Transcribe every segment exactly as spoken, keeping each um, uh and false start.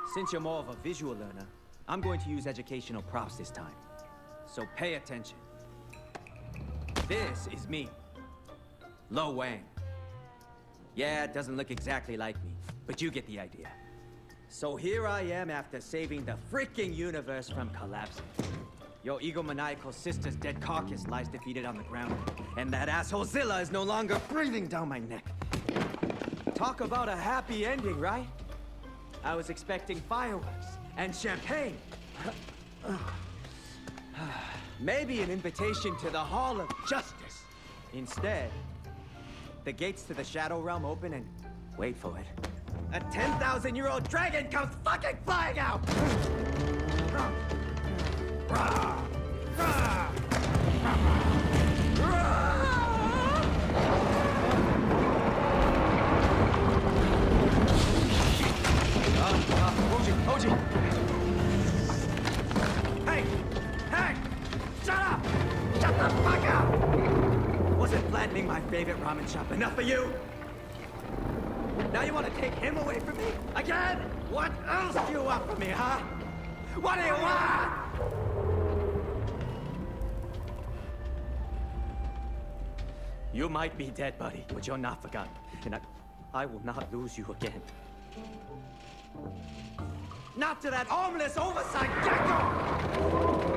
Since you're more of a visual learner, I'm going to use educational props this time. So pay attention. This is me, Lo Wang. Yeah, it doesn't look exactly like me, but you get the idea. So here I am after saving the freaking universe from collapsing. Your egomaniacal sister's dead carcass lies defeated on the ground, and that asshole Zilla is no longer breathing down my neck. Talk about a happy ending, right? I was expecting fireworks and champagne. Maybe an invitation to the Hall of Justice. Instead, the gates to the Shadow Realm open and, wait for it, a ten thousand year old dragon comes fucking flying out! Hoji, Hoji! Hey! Hey! Shut up! Shut the fuck up! Wasn't flattening my favorite ramen shop enough for you? Now you want to take him away from me? Again? What else do you want from me, huh? What do you want? You might be dead, buddy, but you're not forgotten. And I, I will not lose you again. Not to that armless oversight gecko!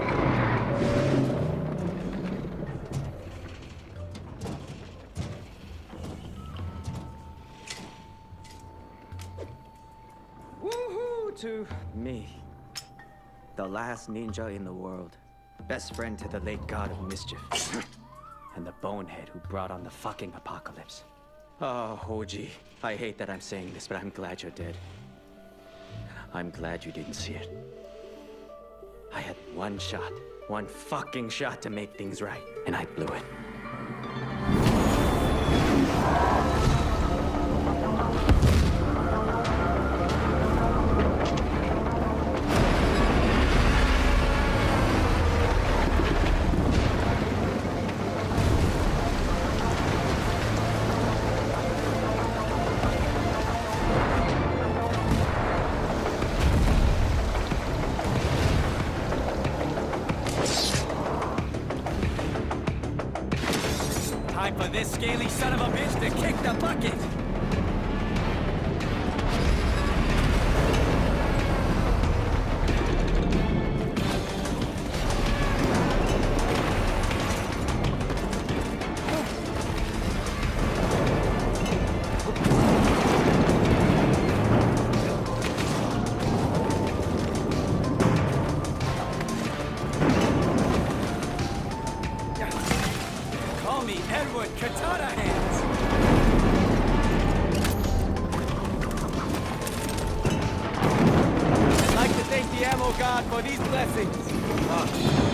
Woohoo to me. The last ninja in the world. Best friend to the late god of mischief. And the bonehead who brought on the fucking apocalypse. Oh, Hoji, I hate that I'm saying this, but I'm glad you're dead. I'm glad you didn't see it. I had one shot, one fucking shot to make things right, and I blew it. Time for this scaly son of a bitch to kick the bucket! Edward Katana Hands! I'd like to thank the Ammo God for these blessings. Oh.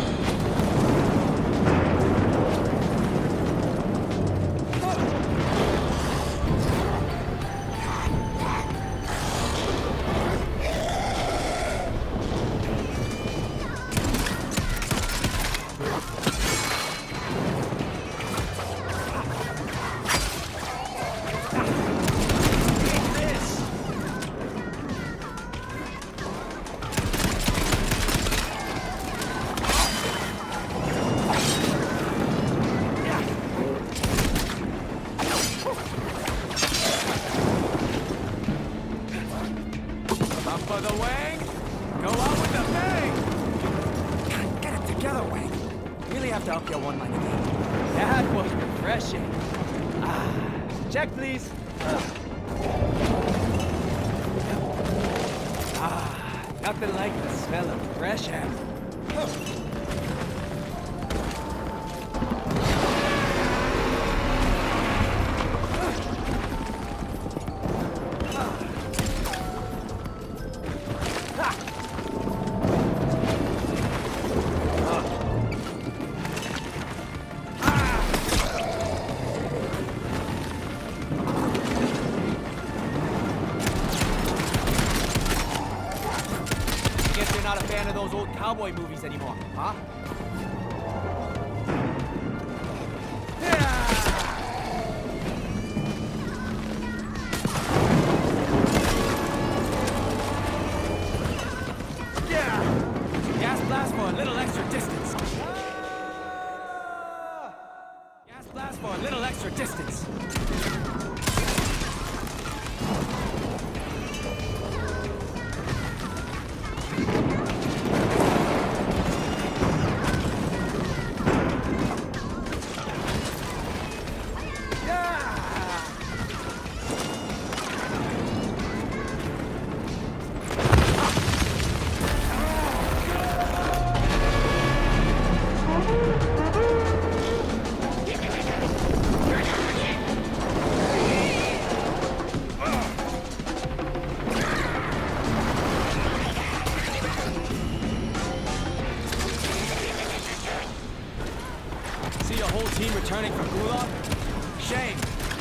For the Wang, go out with the bang! Get it together, Wang. Really have to up your one line again. That was refreshing. Ah, check, please. Ah, nothing like the smell of fresh air. Not a fan of those old cowboy movies anymore, huh? for a little extra distance. Gas blast for a little extra distance. See a whole team returning from Gulag? Shame.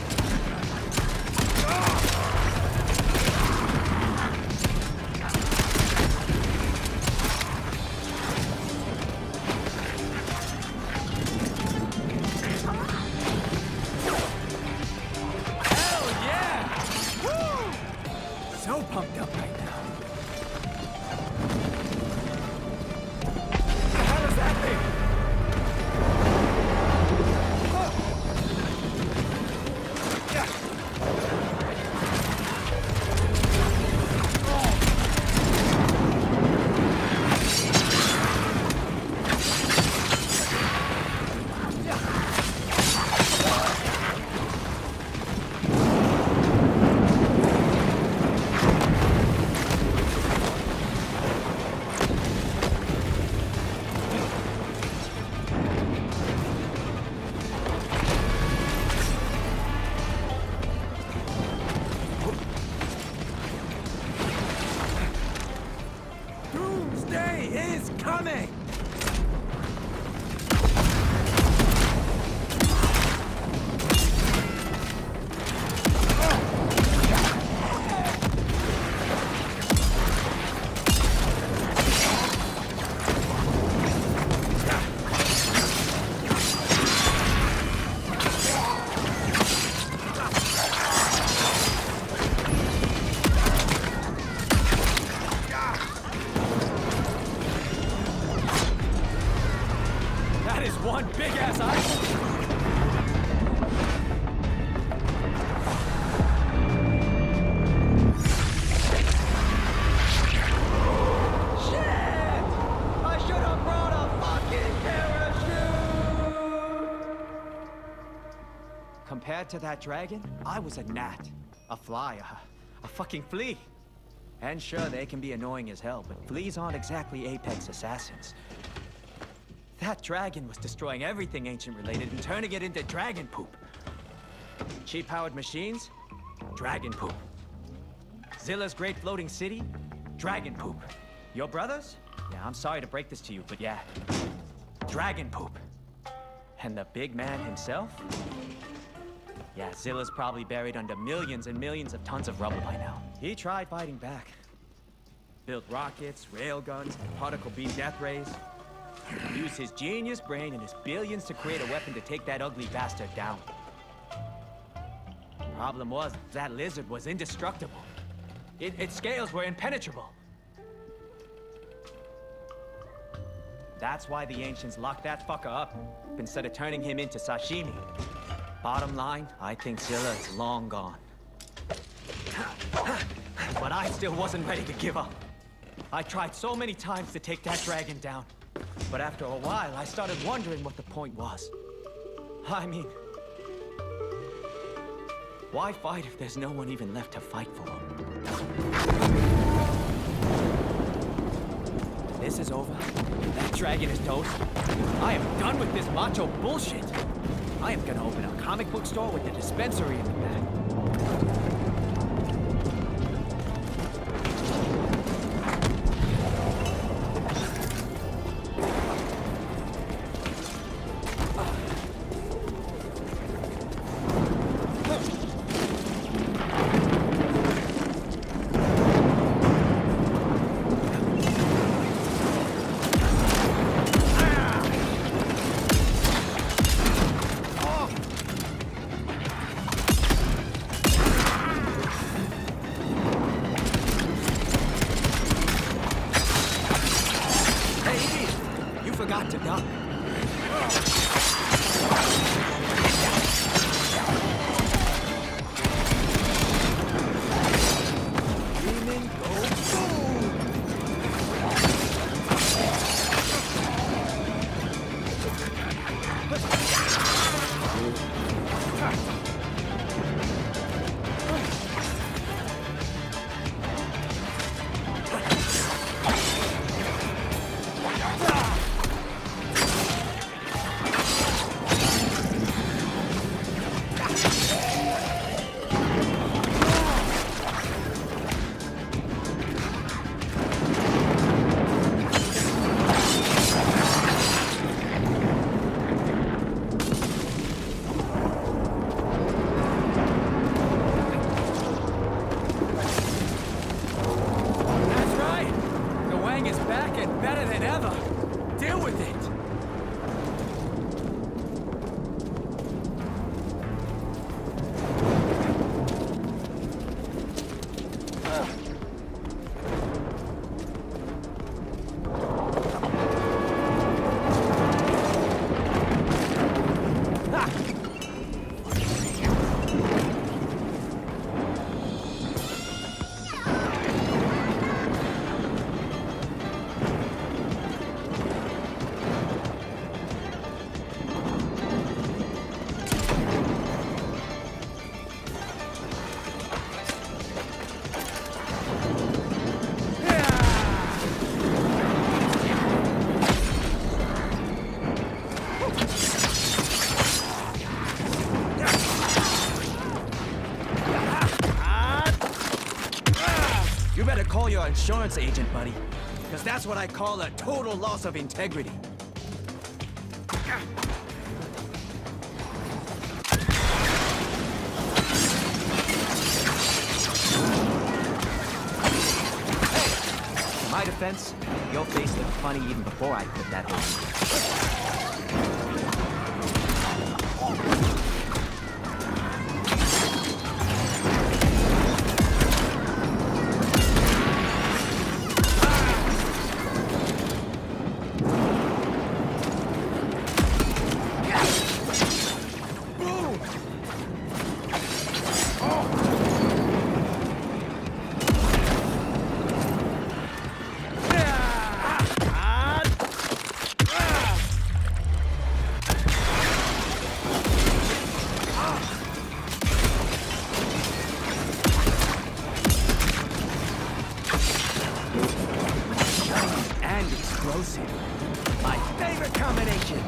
Hell yeah! Woo! So pumped up right now. What the hell is that thing? Doomsday is coming! That is one big-ass eyeball! Shit! I should have brought a fucking parachute! Compared to that dragon, I was a gnat, a fly, a, a fucking flea. And sure, they can be annoying as hell, but fleas aren't exactly apex assassins. That dragon was destroying everything ancient-related and turning it into dragon poop. Cheap-powered machines? Dragon poop. Zilla's great floating city? Dragon poop. Your brothers? Yeah, I'm sorry to break this to you, but yeah. Dragon poop. And the big man himself? Yeah, Zilla's probably buried under millions and millions of tons of rubble by now. He tried fighting back. Built rockets, railguns, particle beam death rays. Used his genius brain and his billions to create a weapon to take that ugly bastard down. Problem was, that lizard was indestructible. It, its scales were impenetrable. That's why the ancients locked that fucker up, instead of turning him into sashimi. Bottom line, I think Zilla is long gone. But I still wasn't ready to give up. I tried so many times to take that dragon down. But after a while, I started wondering what the point was. I mean, why fight if there's no one even left to fight for? This is over. That dragon is toast. I am done with this macho bullshit. I am gonna open a comic book store with a dispensary in the back. got to duck. Demon, go boom! Call your insurance agent, buddy. Because that's what I call a total loss of integrity. Hey, in my defense, your face looked funny even before I put that on. My favorite combination!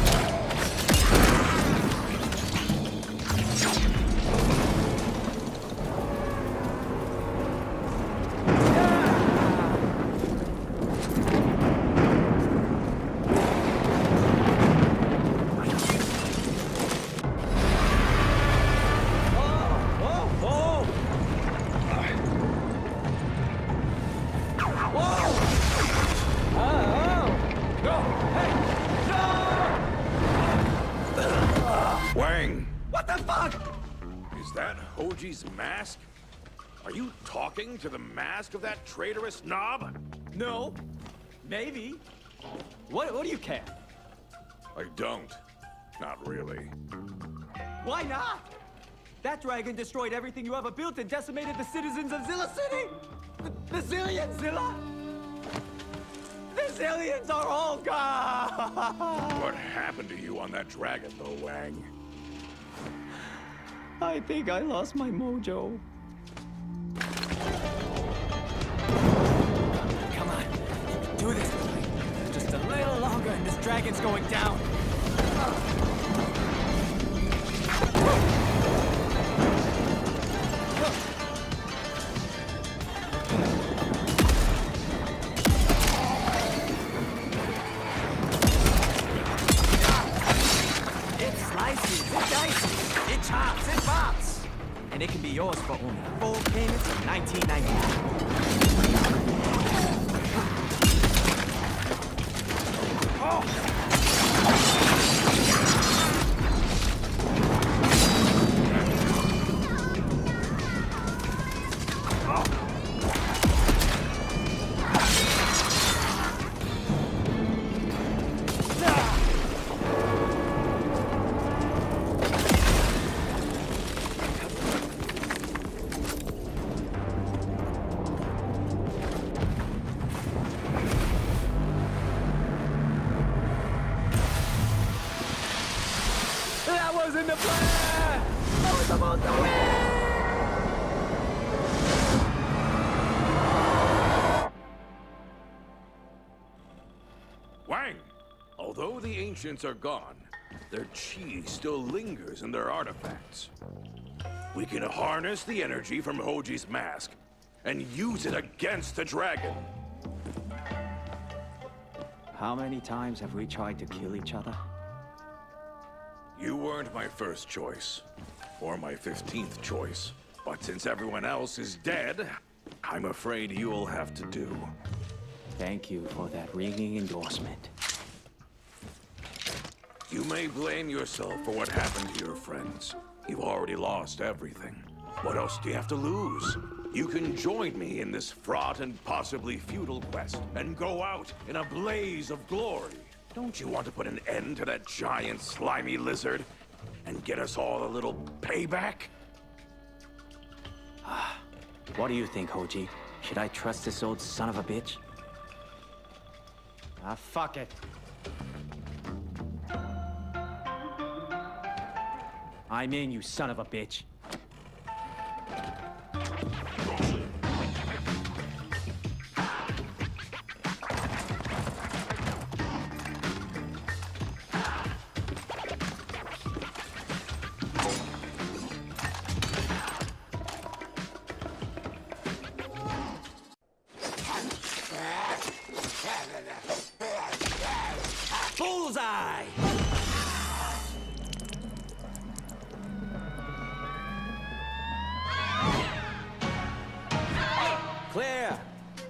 Wang! What the fuck? Is that Hoji's mask? Are you talking to the mask of that traitorous knob? No. Maybe. What, what do you care? I don't. Not really. Why not? That dragon destroyed everything you ever built and decimated the citizens of Zilla City! The, the Zillions, Zilla! The Zillions are all gone! What happened to you on that dragon, though, Wang? I think I lost my mojo. Come on, do this. Just a little longer and this dragon's going down. It slices, it dices, it chops, it bops. And it can be yours for only four payments of nineteen ninety-nine. Oh! in the plan! I was supposed to win! Wang! Although the ancients are gone, their chi still lingers in their artifacts. We can harness the energy from Hoji's mask and use it against the dragon. How many times have we tried to kill each other? You weren't my first choice, or my fifteenth choice. But since everyone else is dead, I'm afraid you'll have to do. Thank you for that ringing endorsement. You may blame yourself for what happened to your friends. You've already lost everything. What else do you have to lose? You can join me in this fraught and possibly futile quest, and go out in a blaze of glory. Don't you want to put an end to that giant slimy lizard, and get us all a little payback? What do you think, Hoji? Should I trust this old son of a bitch? Ah, fuck it. I'm in, you son of a bitch. Bullseye! Clear!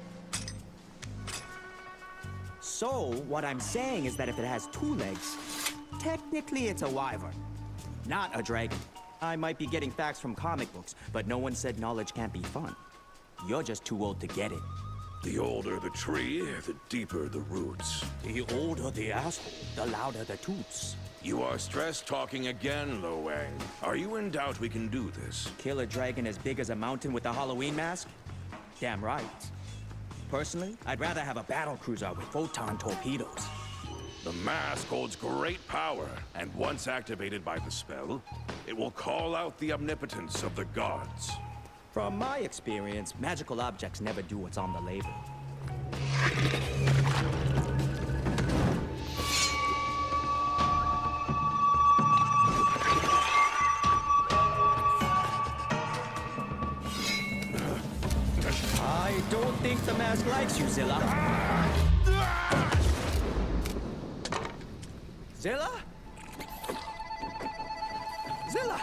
So, what I'm saying is that if it has two legs, technically it's a wyvern, not a dragon. I might be getting facts from comic books, but no one said knowledge can't be fun. You're just too old to get it. The older the tree, the deeper the roots. The older the asshole, the louder the toots. You are stress talking again, Lo Wang. Are you in doubt we can do this? Kill a dragon as big as a mountain with a Halloween mask? Damn right. Personally, I'd rather have a battle cruiser with photon torpedoes. The mask holds great power, and once activated by the spell, it will call out the omnipotence of the gods. From my experience, magical objects never do what's on the label. I don't think the mask likes you, Zilla. Zilla? Zilla!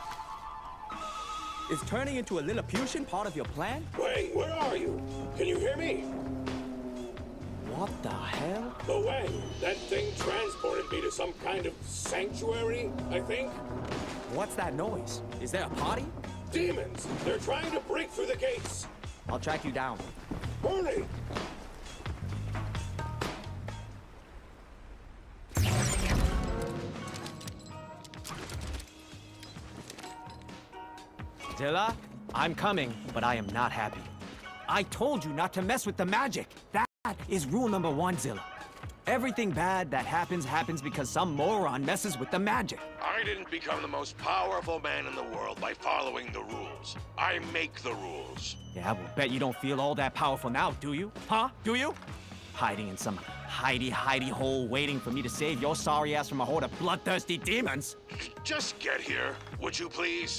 Is turning into a Lilliputian part of your plan? Wang, where are you? Can you hear me? What the hell? Lo Wang, that thing transported me to some kind of sanctuary, I think? What's that noise? Is there a party? Demons! They're trying to break through the gates! I'll track you down. Hurry! Zilla, I'm coming, but I am not happy. I told you not to mess with the magic. That is rule number one, Zilla. Everything bad that happens, happens because some moron messes with the magic. I didn't become the most powerful man in the world by following the rules. I make the rules. Yeah, I will bet you don't feel all that powerful now, do you? Huh? Do you? Hiding in some hidey-hidey hole waiting for me to save your sorry ass from a horde of bloodthirsty demons. Just get here, would you please?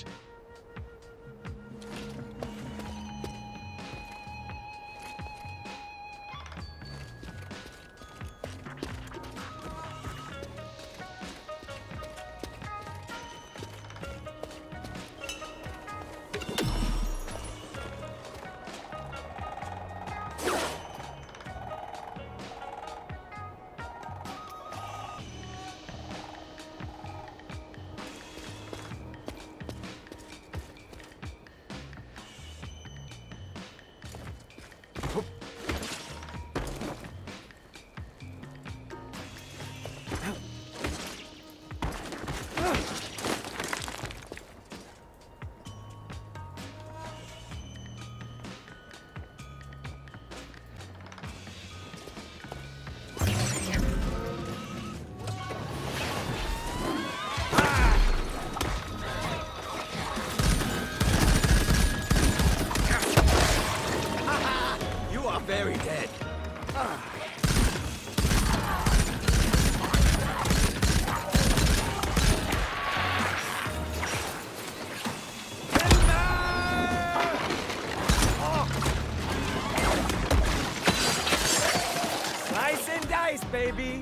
Slice and dice, baby!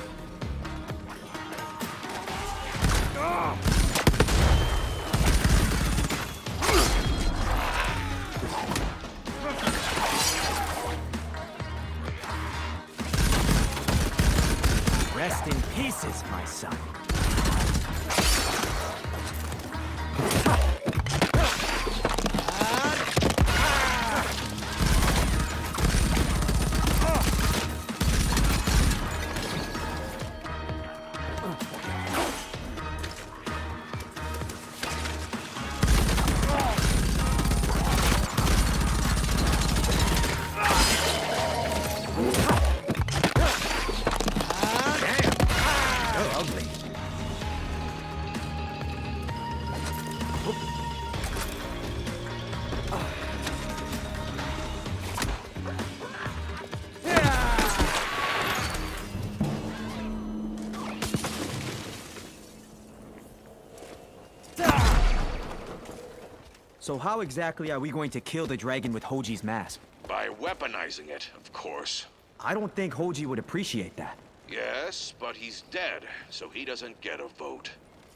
Rest in pieces, my son. So how exactly are we going to kill the dragon with Hoji's mask? By weaponizing it, of course. I don't think Hoji would appreciate that. Yes, but he's dead, so he doesn't get a vote.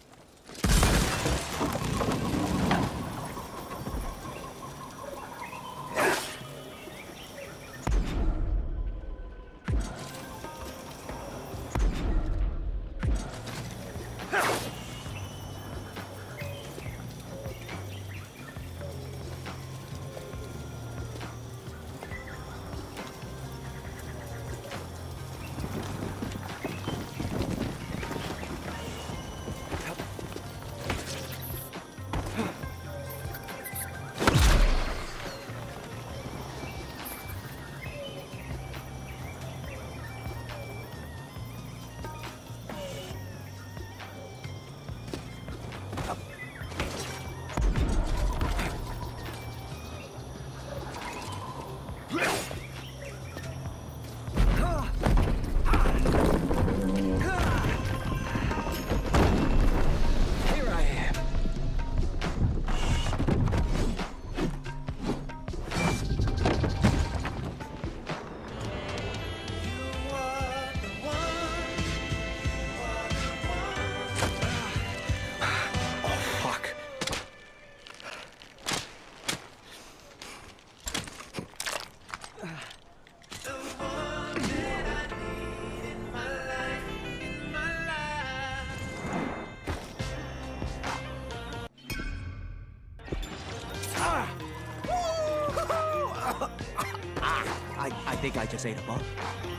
I, I think I just ate a bug.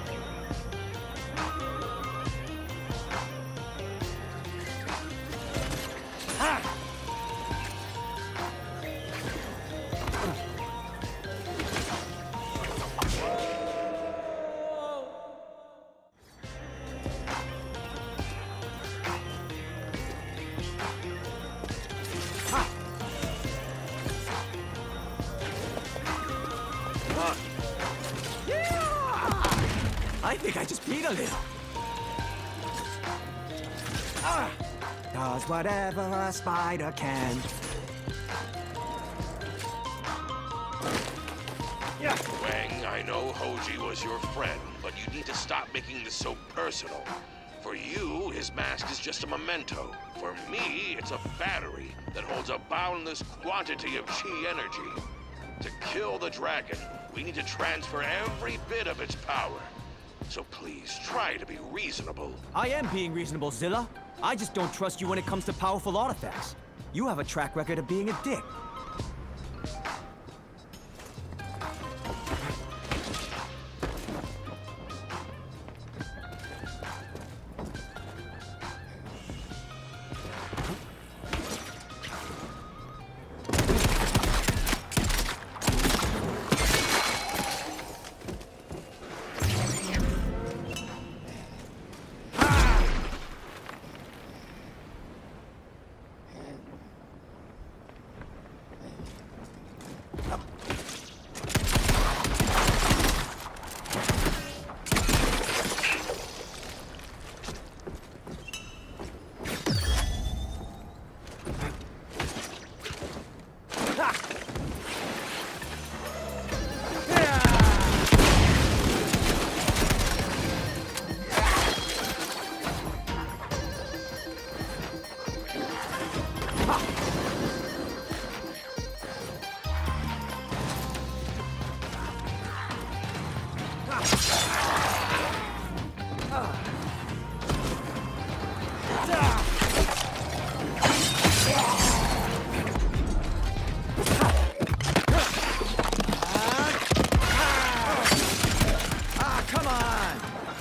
I think I just peed a little. Ah! Does whatever a spider can. Yeah. Wang, I know Hoji was your friend, but you need to stop making this so personal. For you, his mask is just a memento. For me, it's a battery that holds a boundless quantity of chi energy. To kill the dragon, we need to transfer every bit of its power. So please, try to be reasonable. I am being reasonable, Zilla. I just don't trust you when it comes to powerful artifacts. You have a track record of being a dick.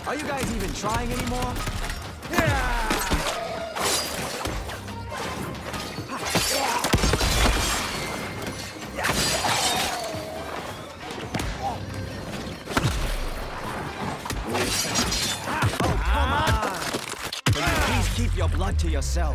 Are you guys even trying anymore? Yeah! Keep your blood to yourself.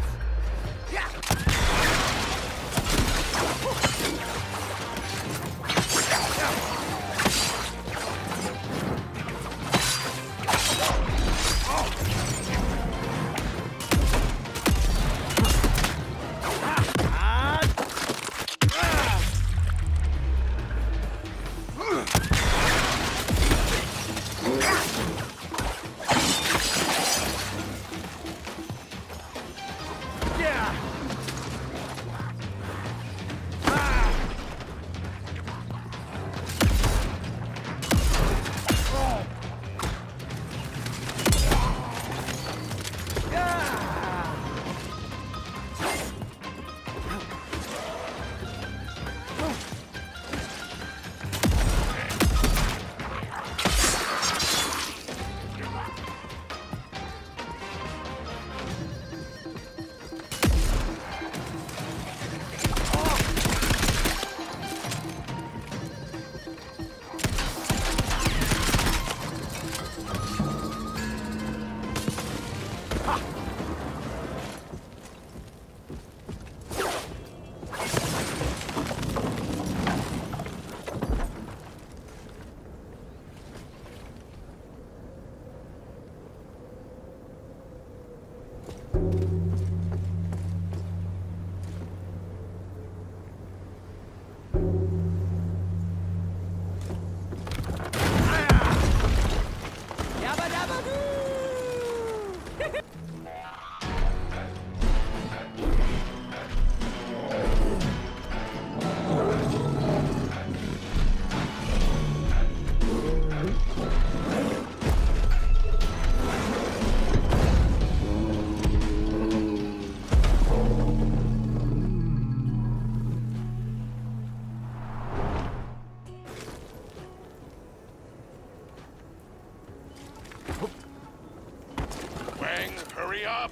Hurry up!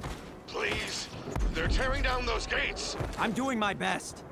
Please! They're tearing down those gates! I'm doing my best.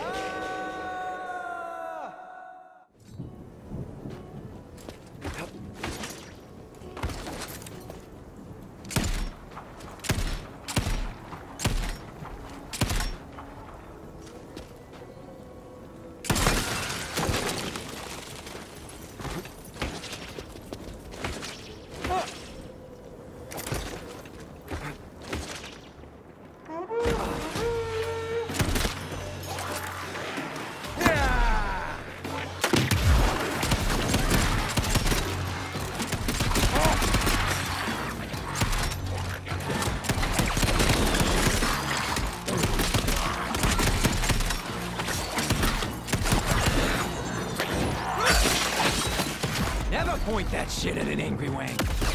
Point that shit at an angry Wang.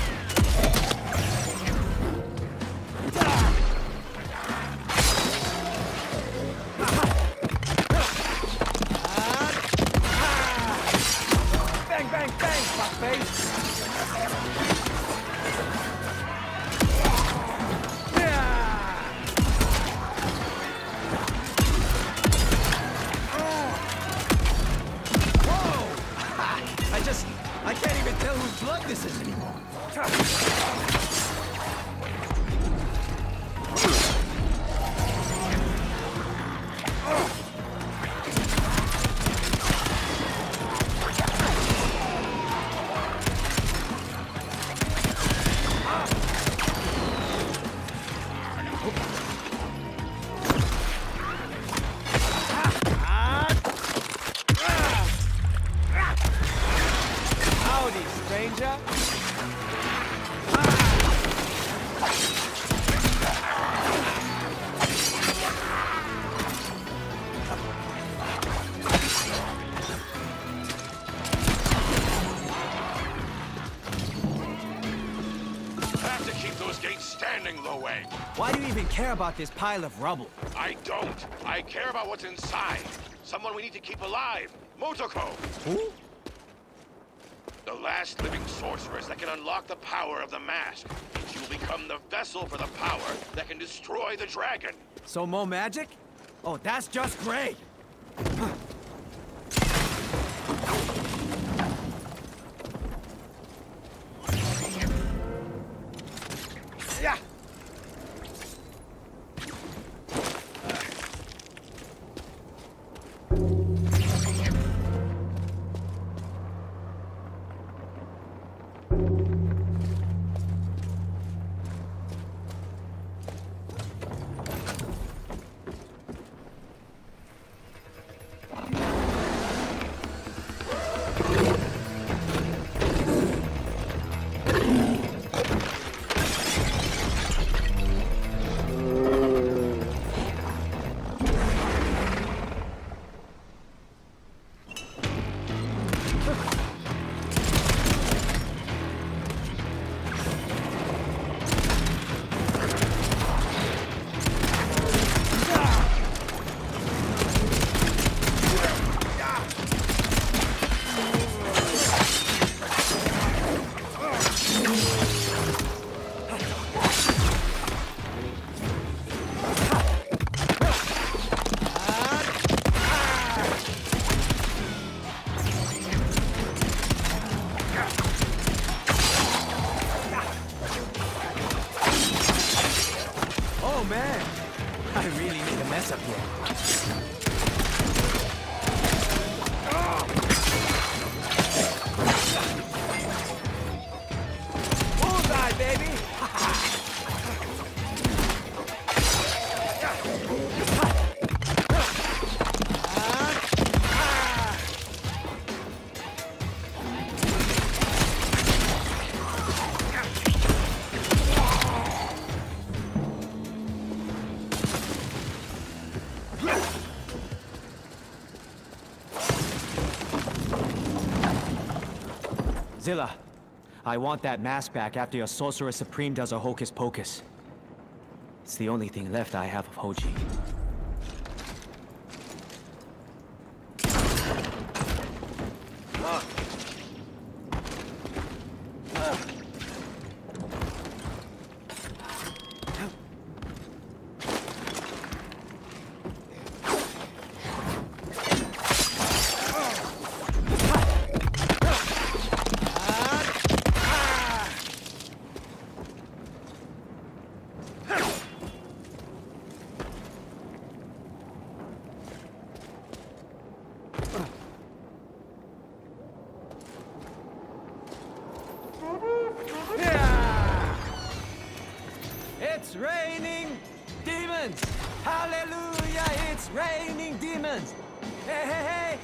Bang, bang, bang, fuckface! I just... I can't even tell whose blood this is anymore. Stranger? Have to keep those gates standing, Lo Wang. Why do you even care about this pile of rubble? I don't. I care about what's inside. Someone we need to keep alive. Motoko. Who? The last living sorceress that can unlock the power of the mask. And she will become the vessel for the power that can destroy the dragon. So more magic? Oh, that's just great! Yeah! Zilla, I want that mask back after your Sorcerer Supreme does a hocus pocus. It's the only thing left I have of Hoji. It's raining demons! Hallelujah! It's raining demons! Hey, hey, hey!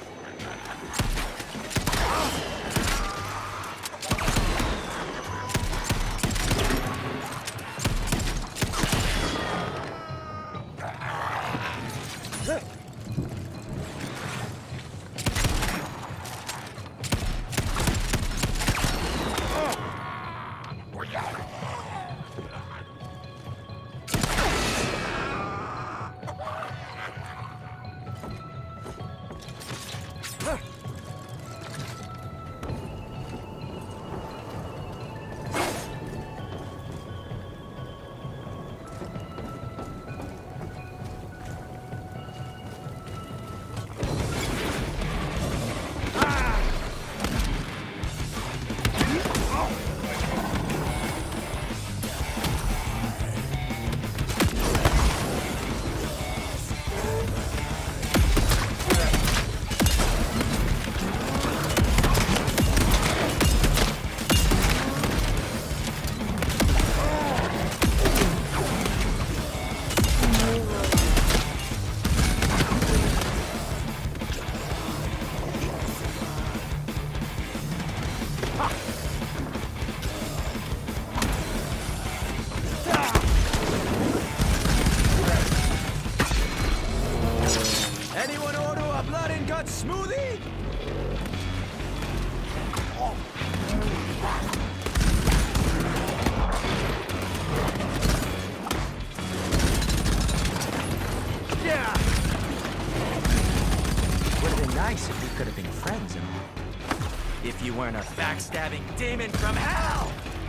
backstabbing demon from hell!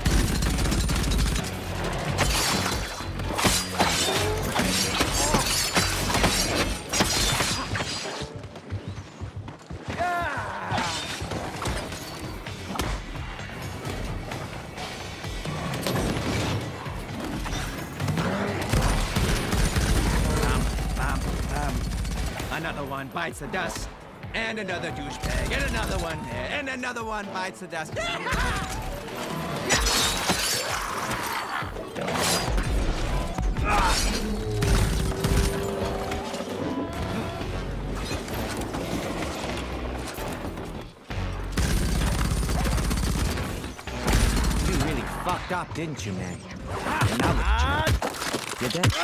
Another one bites the dust, and another douchebag, and another one there, and another one bites the dust. You really fucked up, didn't you, man? And now look at you. You're dead.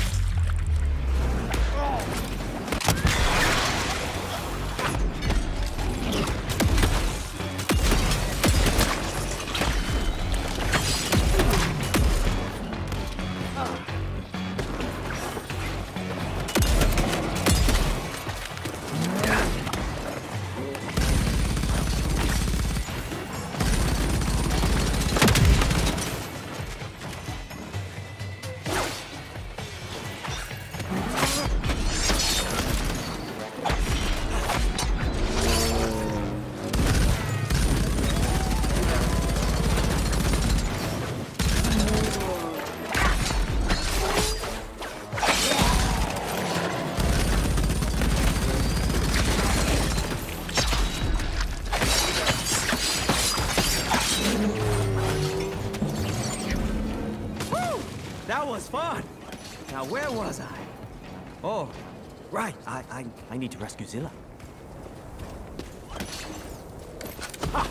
That was fun! Now, where was I? Oh, right. I, I, I need to rescue Zilla. Ha!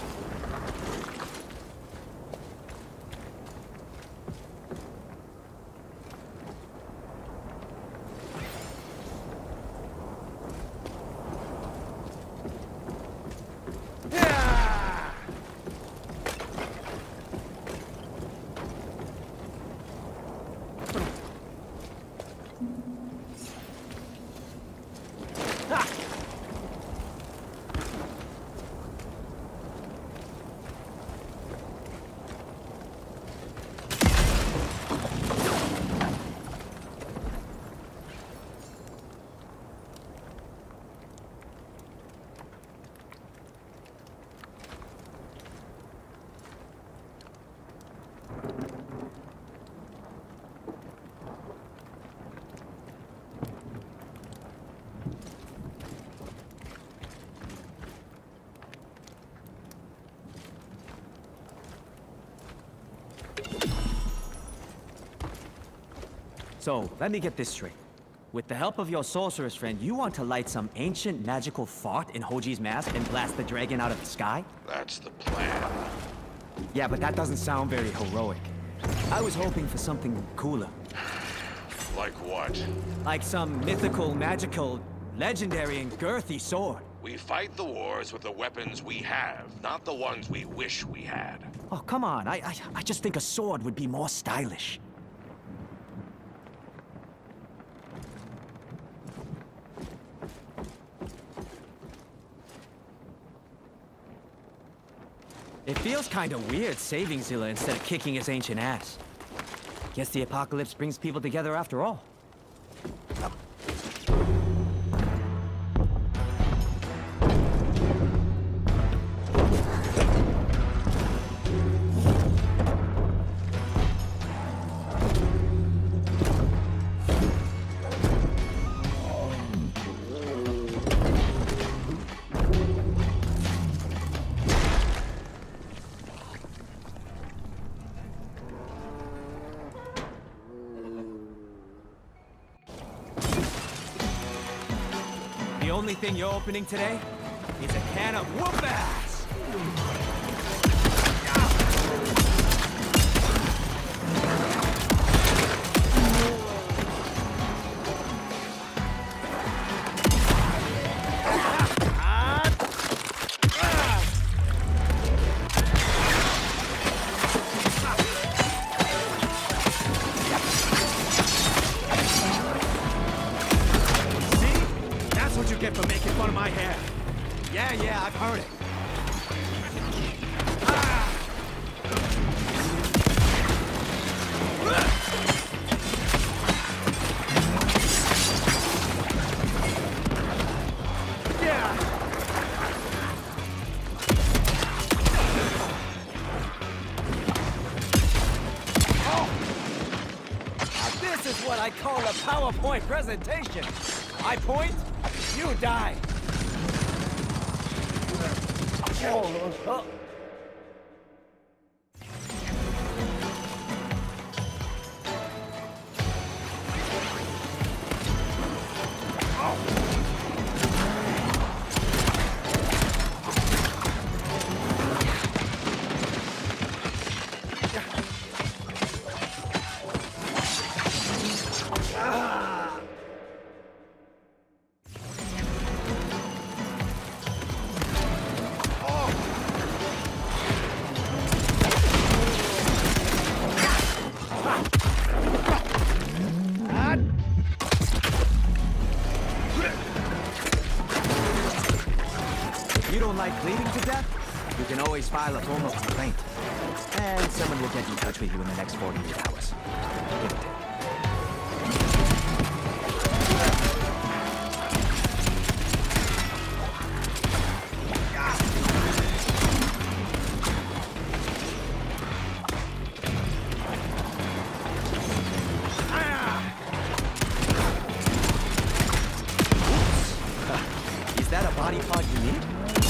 So, let me get this straight. With the help of your sorceress friend, you want to light some ancient magical fart in Hoji's mask and blast the dragon out of the sky? That's the plan. Yeah, but that doesn't sound very heroic. I was hoping for something cooler. Like what? Like some mythical, magical, legendary, and girthy sword. We fight the wars with the weapons we have, not the ones we wish we had. Oh, come on. I, I, I just think a sword would be more stylish. It feels kinda weird saving Zilla instead of kicking his ancient ass. Guess the apocalypse brings people together after all. The only thing you're opening today is a can of whoop ass! That's what you get for making fun of my hair. Yeah, yeah, I've heard it. Now this is what I call a PowerPoint presentation. I point, you die. Oh. You don't like bleeding to death? You can always file a formal complaint. And someone will get in touch with you in the next forty-eight hours. Give it to me. Is that a body part you need?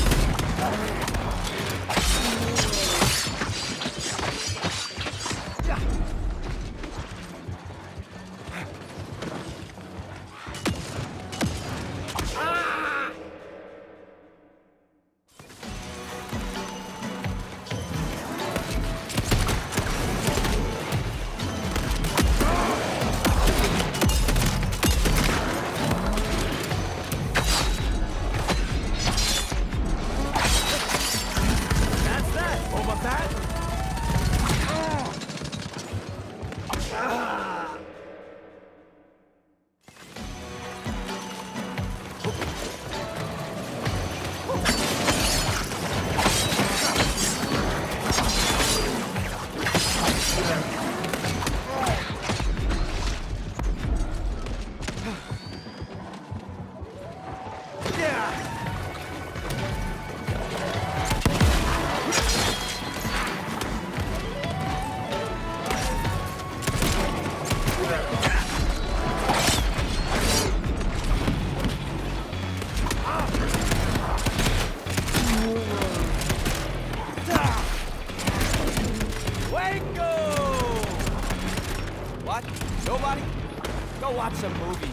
What? Nobody? Go watch some movies.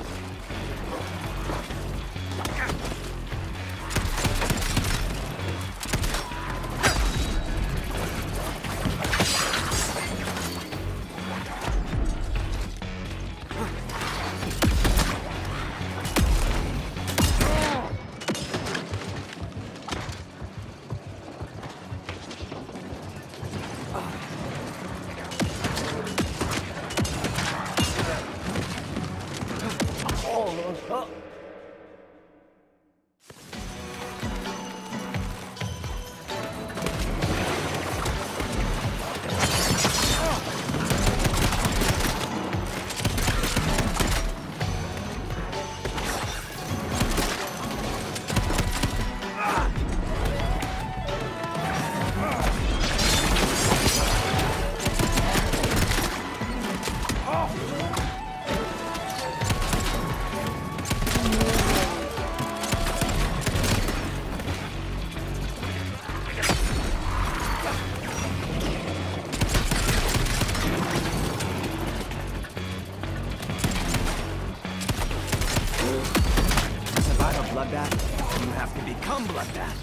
Oh. Bloodbath, you have to become Bloodbath.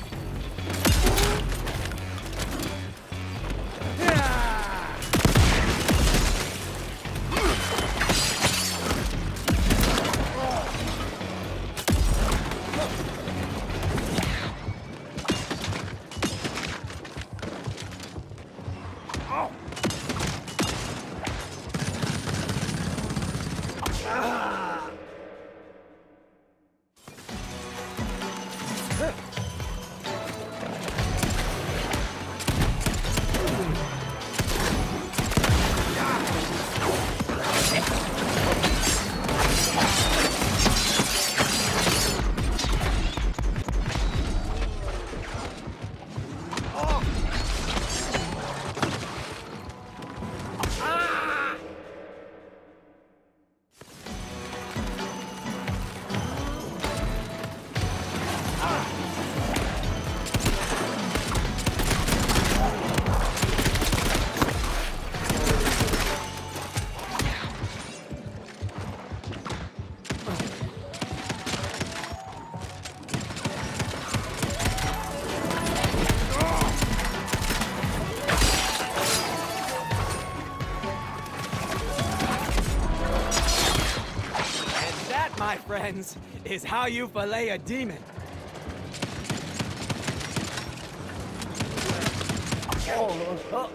That, my friends, is how you fillet a demon. Oh, oh.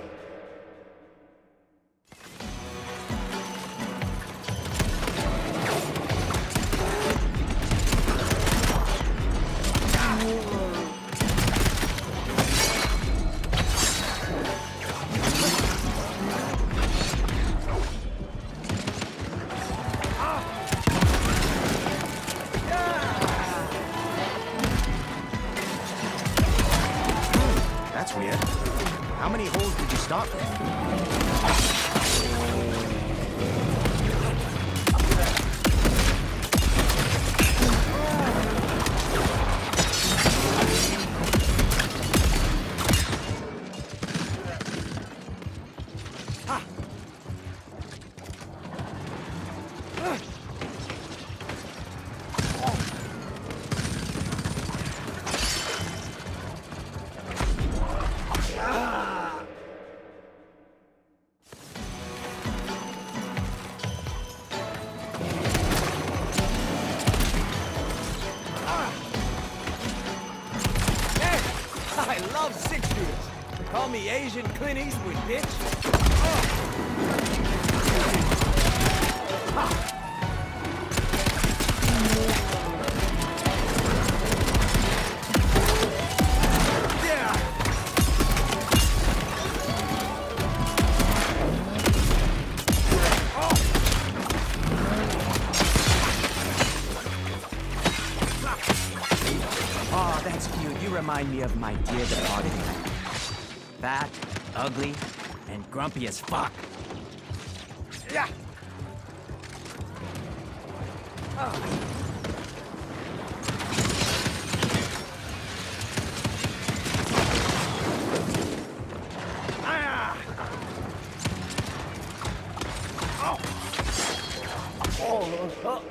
That's weird. How many holes did you start with? I love six-shooters. Call me Asian Clint Eastwood, bitch. Oh. Yeah. Oh, that's cute. You remind me of my dear departed friend. Fat, ugly, and grumpy as fuck. Yeah. Oh. Ah. Oh. Oh. Oh.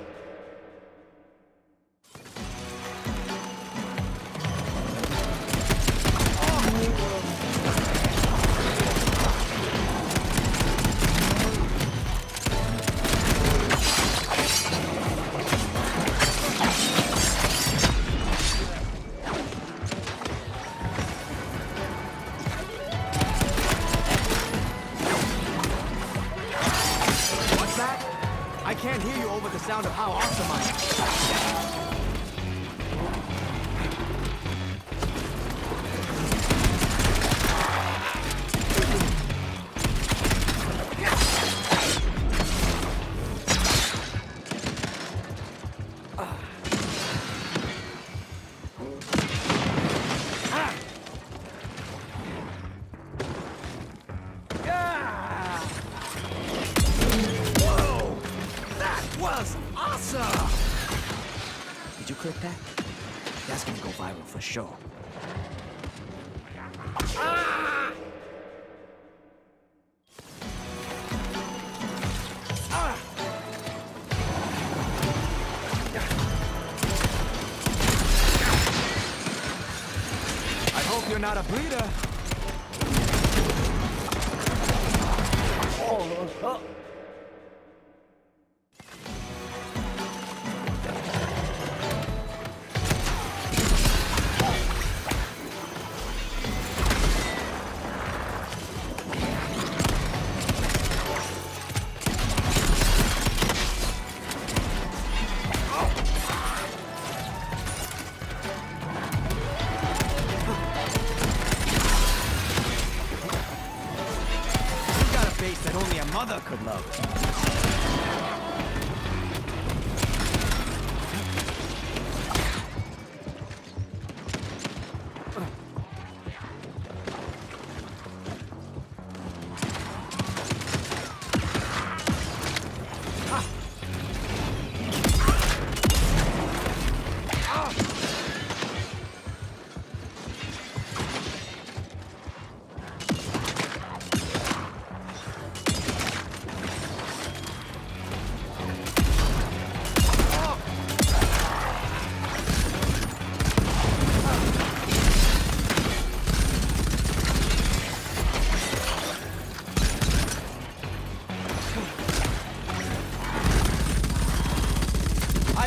I can't hear you over the sound of how awesome I am. Was awesome! Did you click that? That's gonna go viral for sure. Ah! Ah! I hope you're not a bleeder. Oh, oh. That only a mother could love.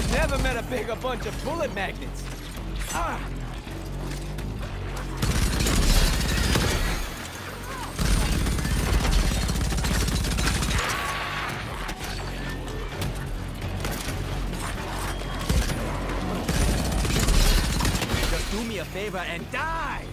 I never met a bigger bunch of bullet magnets. Ah! Just do me a favor and die!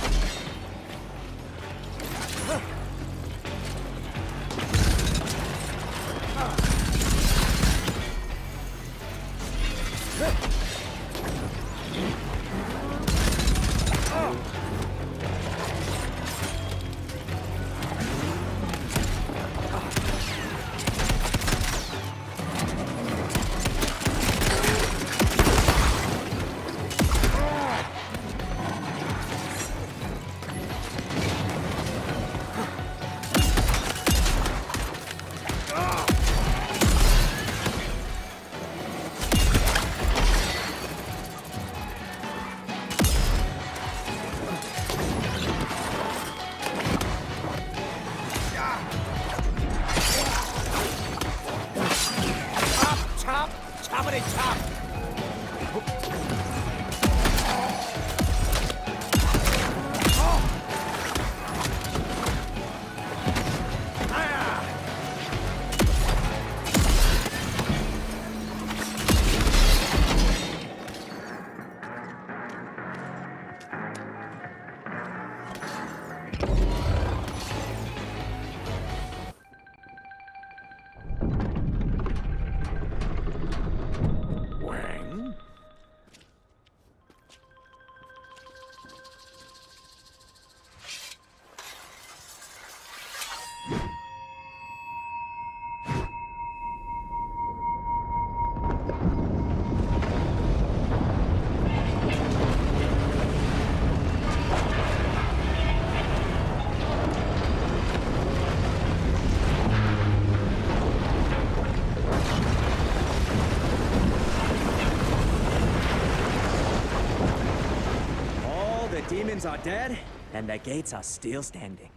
Demons are dead, and the gates are still standing.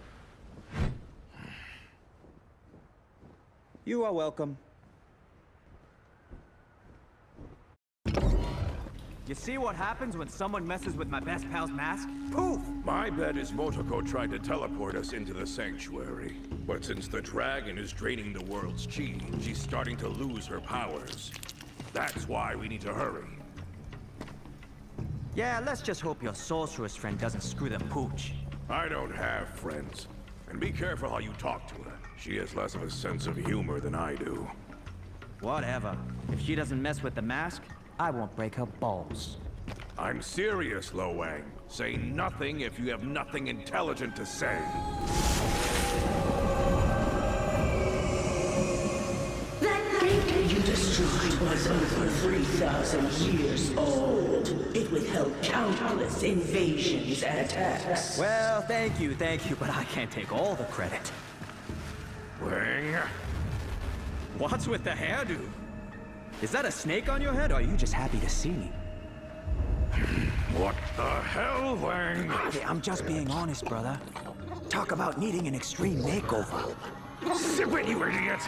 You are welcome. You see what happens when someone messes with my best pal's mask? Poof! My bet is Motoko tried to teleport us into the sanctuary. But since the dragon is draining the world's chi, she's starting to lose her powers. That's why we need to hurry. Yeah, let's just hope your sorceress friend doesn't screw the pooch. I don't have friends. And be careful how you talk to her. She has less of a sense of humor than I do. Whatever. If she doesn't mess with the mask, I won't break her balls. I'm serious, Lo Wang. Say nothing if you have nothing intelligent to say. That gate you destroyed was over three thousand years old. It withheld countless invasions and attacks. Well, thank you, thank you, but I can't take all the credit. Wang? What's with the hairdo? Is that a snake on your head, or are you just happy to see me? What the hell, Wang? Hey, I'm just being honest, brother. Talk about needing an extreme makeover. Zip it, you idiot!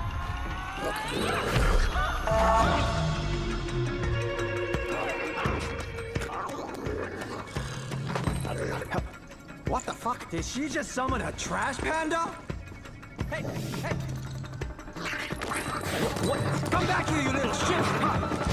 What the fuck? Did she just summon a trash panda? Hey, hey! What? Come back here, you little shit!